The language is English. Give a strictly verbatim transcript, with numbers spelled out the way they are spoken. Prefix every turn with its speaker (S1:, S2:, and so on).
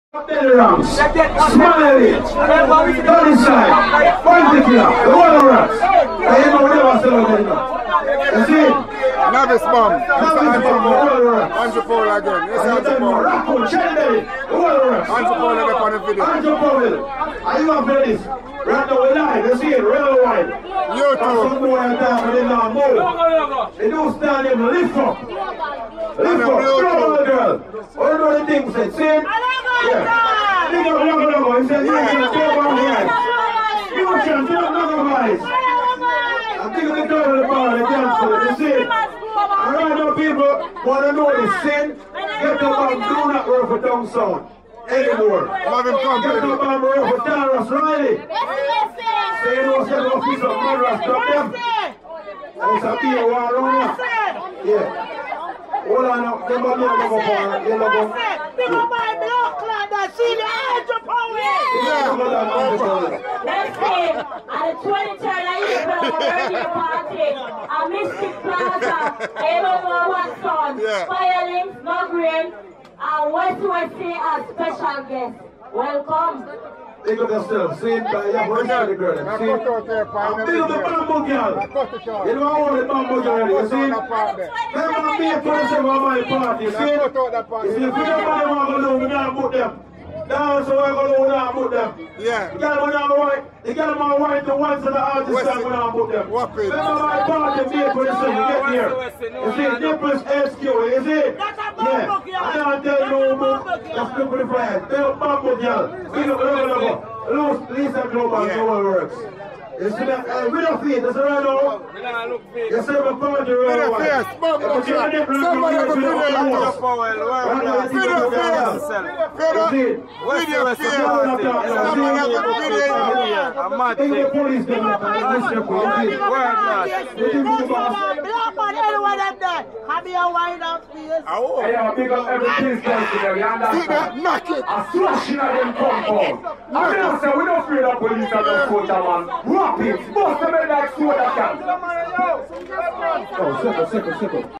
S1: Belly rams, smiley, dirty side, pointy killer, the water rats. I ain't no never sell out anymore. You see?
S2: Novice bomb.
S1: Novice bomb, the water rats.
S2: Andrew Paul again. Yes,
S1: I
S2: Andrew
S1: tell you,
S2: Paul.
S1: Raccoon, Cherry Belly, the water rats.
S2: Andrew Paul is up on the video.
S1: Andrew Paul, are you up for this? Right now we live, you see it, real wide.
S2: You
S1: That's some
S2: too.
S1: boy and time, but they not move. They do stand there, lift up. Lift up, throw the girl. What do the thing say? See it? Yeah. Think of Logo Logo. He said, you can take on the ice. You can take on the ice. I think of the girl in the bar, the dancer. You see? And right now people want to know the sin. Get up and do not work for down sound anymore.
S2: Have him come,
S1: Get
S2: baby.
S1: up and work for Taras Riley. Say you know, say no piece of murderers, stop them. There's a beer war around here. Yeah. Hold on now, them are near Logo Bar. They Logo.
S3: Big up my blood clot that see the Andrew Power.
S4: Let's see, on the twenty-third of April, our birthday party at Mystic Plaza, eight oh one Son,
S2: Yeah.
S4: Firelinks, Margaret, and West West as special guests. Welcome.
S1: Think of yourself, see it, you have respect the girl.
S2: I
S1: See
S2: cut
S1: it?
S2: out there, pal.
S1: And think of the bamboo
S2: I
S1: girl.
S2: cut it out.
S1: You know I want the bamboo girl, you
S2: Cut
S1: see?
S2: out that part there.
S1: Remember me a person on my party, you see?
S2: I cut out that part
S1: If you feel
S2: there.
S1: nobody want to know, we not put them. Down so we're going to not put them.
S2: Yeah.
S1: You got them on white, you got them on white to once in the artist
S2: What's
S1: time
S2: it?
S1: we not put them.
S2: What it?
S1: Remember my party, me for the second, get here. You see, Nipples S Q, you see? Yeah. I don't tell you no more. Just look for the flag. Tell bamboo girl. Big up, look, look, look. Loose, Lisa Global,
S2: Yeah.
S1: so what works. You see that? Uh, we don't feed, that's right now. You see my party
S2: With
S1: real
S2: a
S1: white.
S2: face, bump up shot. Somebody have a video of
S1: Video
S2: you. Video face. Video. Video face. Somebody have a video of you.
S1: I'm mad. The police them up and arrest them for you.
S3: Have you a wine up, please?
S2: Oh.
S1: Hey, I big up every police station there, you
S2: See
S1: understand?
S2: that? Knock it.
S1: A slashing of them compound. I don't say we don't fear the police and the soldier man. Wrap it, bust them in like soda can. Oh, second, second, second.